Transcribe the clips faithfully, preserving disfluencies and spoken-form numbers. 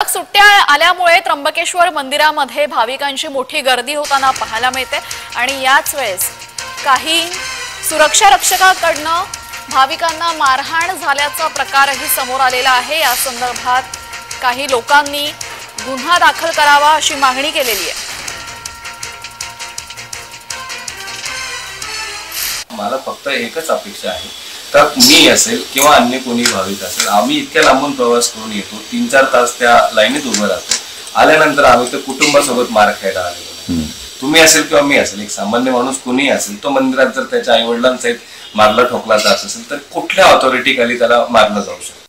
सलग सुट्ट्या आल्यामुळे त्र्यंबकेश्वर मंदिरामध्ये भाविकांची मोठी गर्दी होताना पाहायला मिळते आणि याच वेळेस काही सुरक्षा रक्षकांकडून भाविकांना मारहाण झाल्याचा प्रकारही समोर आलेला आहे। या संदर्भात काही लोकांनी गुन्हा दाखल करावा अशी मागणी केलेली आहे। मला फक्त एकच अपेक्षा आहे, तर मी असेल किंवा अन्य कोणी भाविक असेल, आम्ही इतक्या लांबून प्रवास करून येतो, तीन चार तास त्या लाईनीत उभं राहतो, आल्यानंतर आम्ही तर कुटुंबासोबत मार खायला आलेलो नाही। तुम्ही असेल किंवा मी असेल, एक सामान्य माणूस कोणी असेल, तो मंदिरात जर त्याच्या आई वडिलांसहित मारला ठोकला जात असेल तर कुठल्या ऑथॉरिटी खाली त्याला मारलं जाऊ शकतं?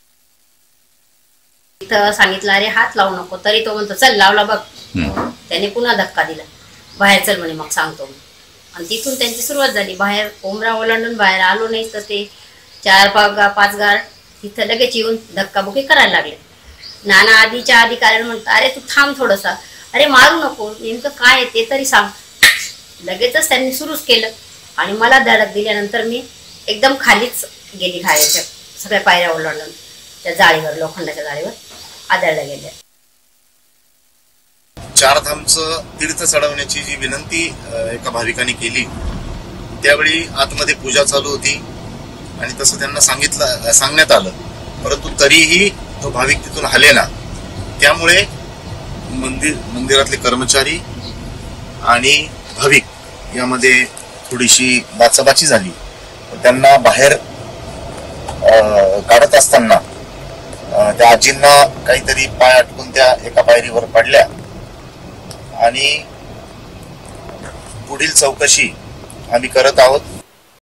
इथं सांगितलं अरे हात लावू नको, तरी तो म्हणतो चल लावला बघ। त्याने पुन्हा धक्का दिला, बाहेर चल म्हणे, मग सांगतो। आणि तिथून त्यांची सुरुवात झाली। बाहेर कोंबरा ओलांडून बाहेर आलो नाही तर ते चार पाच पाच गार्ड तिथं लगेच येऊन धक्काबुक्की करायला लागले। नाना आधीच्या आधी कारण म्हणतात अरे तू थांब थोडंसा, अरे मारू नको, नेमकं काय ते तरी सांग। लगेचच त्यांनी सुरूच केलं आणि मला धडक दिल्यानंतर मी एकदम खालीच गेली, खायच्या सगळ्या पायऱ्या ओलांडून त्या जाळीवर, लोखंडाच्या जाळीवर आदळल्या गेल्या। चारधामचं तीर्थ चढवण्याची जी विनंती एका भाविकाने केली त्यावेळी आतमध्ये पूजा चालू होती आणि तसं त्यांना सांगितलं सांगण्यात आलं, परंतु तरीही तो भाविक तिथून हलेना। त्यामुळे मंदिर मंदिरातले कर्मचारी आणि भाविक यामध्ये थोडीशी बाचाबाची झाली। त्यांना बाहेर काढत असताना त्या आजींना काहीतरी पाय अटकून त्या एका पायरीवर पडल्या आणि पुढील चौकशी आम्ही करत आहोत।